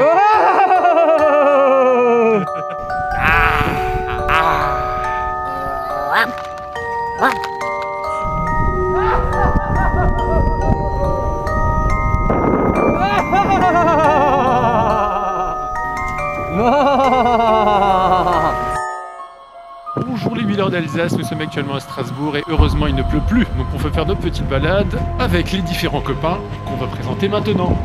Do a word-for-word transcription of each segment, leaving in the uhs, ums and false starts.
Bonjour les huileurs d'Alsace, nous sommes actuellement à Strasbourg et heureusement il ne pleut plus, donc on peut faire notre petite balade avec les différents copains qu'on va présenter maintenant.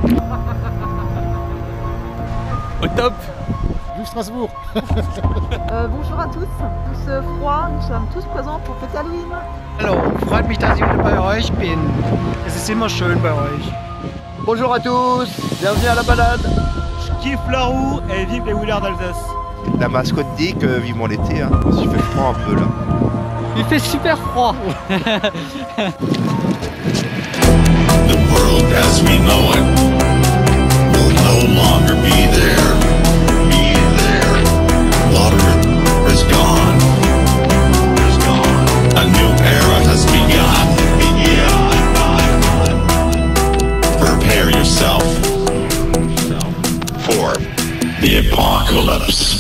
Au top! Vive Strasbourg! euh, Bonjour à tous, tous euh, froid, nous sommes tous présents pour fêter Halloween. Hallo, freut mich, dass ich wieder bei euch bin. Es ist immer schön bei euch. Bonjour à tous, bienvenue à la balade. Je kiffe la roue et vive les huileurs d'Alsace. La mascotte dit que vivement l'été, hein. Il fait froid un peu là. Il fait super froid. The world as we know it will no longer be there. Be there. Water is gone. Is gone. A new era has begun. Begun. Prepare yourself for the apocalypse.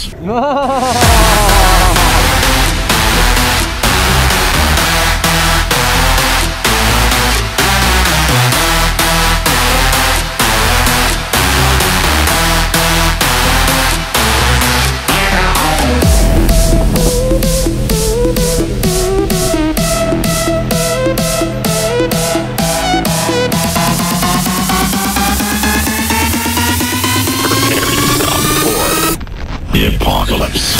The apocalypse.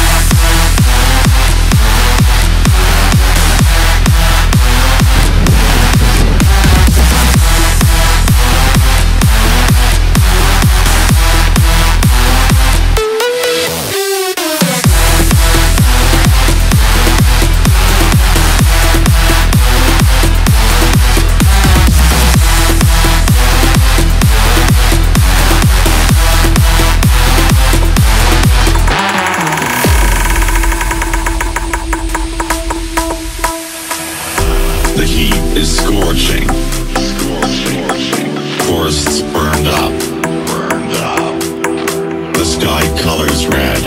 The heat is scorching. Scorching. Forests burned up. Burned up. The sky colors red.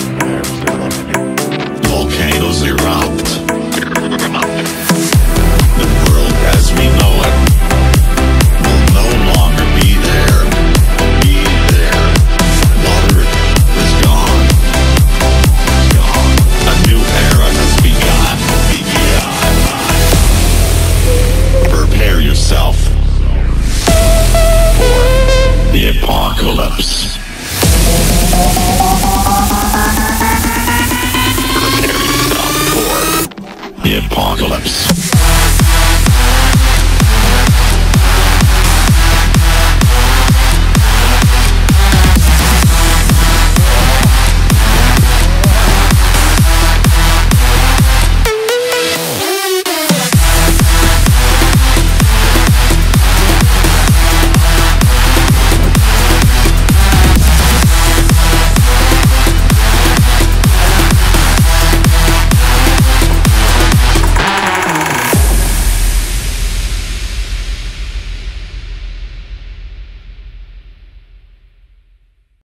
Volcanoes erupt. The world as we know it will no longer be there. Be there. Water is gone. Gone. A new era has begun. Prepare yourself for the apocalypse. Prepare yourself for the apocalypse.